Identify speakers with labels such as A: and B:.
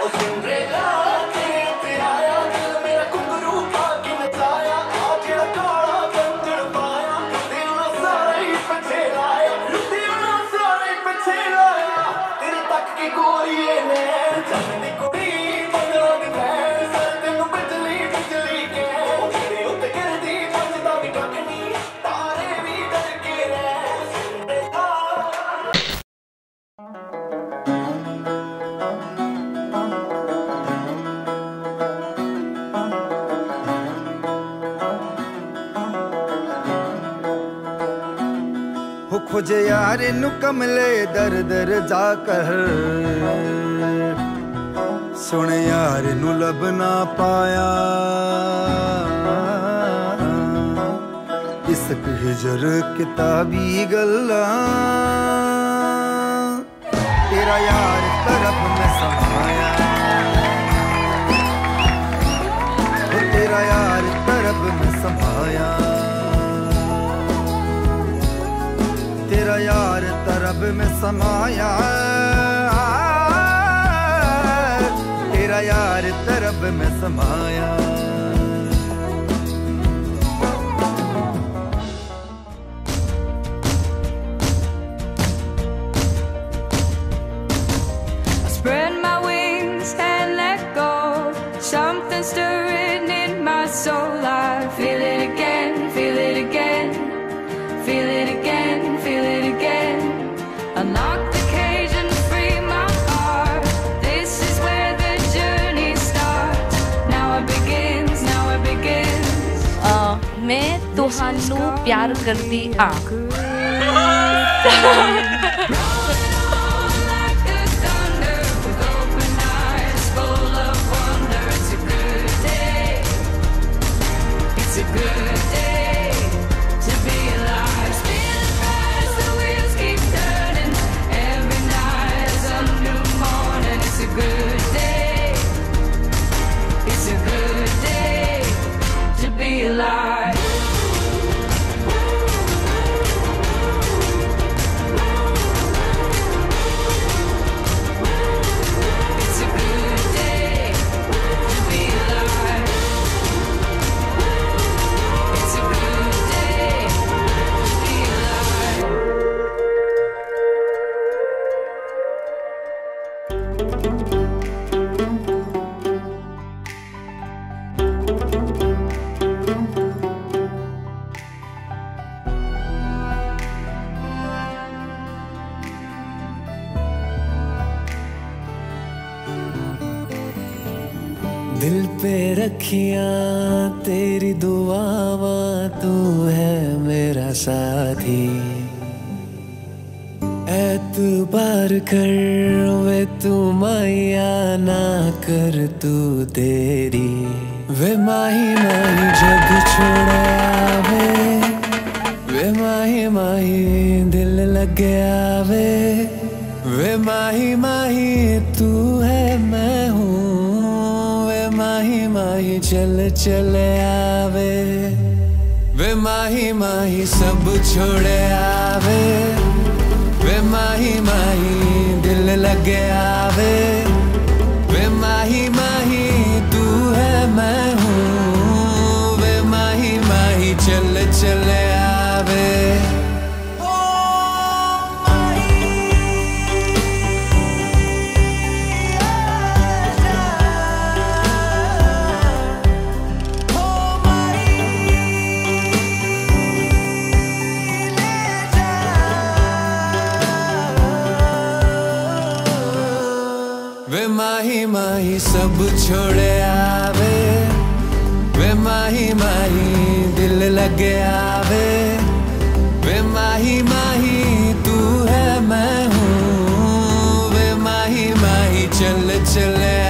A: खोजे यार नु कमले दर दर जाकर, सुन यार नु लब ना पाया। इसक हिजर किताबी गल्ला, तेरा यार तरफ में समाया। तेरा यार तरफ में समाया, तेरा यार तरब में समाया। तेरा यार तरब में समाया।
B: Spread my wings and let go. Something stirring in my soul. I feel it again, feel it again, feel it again, feel it again. Unlock the cage and free my heart. This is where the journey starts. Now it begins, now it begins.
C: मैं तुहानू प्यार करदी आ।
D: दिल पे रखियां तेरी दुआवा, तू है मेरा साथी। एतबार कर वे तू माया, ना कर तू तेरी। वे माही माही जब छोड़ आवे, वे माही माही दिल लग आवे। वे माही माही तू है मैं हूँ, माही माही चल चल आवे। वे माही माही सब छोड़ आवे, वे माही माही दिल लग आवे। वे माही माही तू है मैं हूँ, वे माही माही चल चल आवे। वे माही माही सब छोड़ आवे, वे माही माही दिल लग आवे। वे माही माही तू है मैं हूँ, वे माही माही चल चल